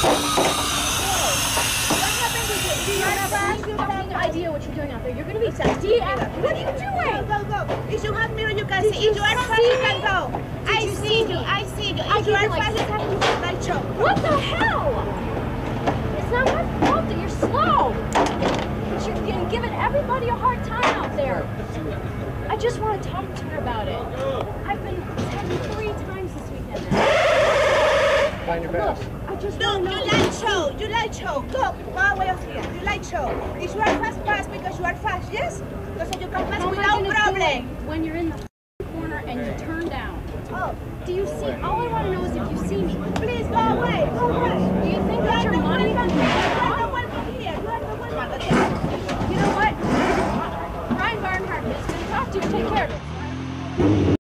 Idea what you're doing out there. You're going to be sexy. What are you doing? Go. If you have mirror, you can see. If you are fast, you can go. I see you. If you are fast, you can like choke. What the hell? It's not my fault that you're slow. But you're giving everybody a hard time out there. I just want to talk to her about it. I've been texting 3 times this weekend now. Find your best. I just No, you like show. Go away of here. You like show. If you are fast because you are fast, yes? Because you can pass without problem. When you're in the corner and you turn down. Oh, do you see? All I want to know is if you see me. Please go away. Do you think that your money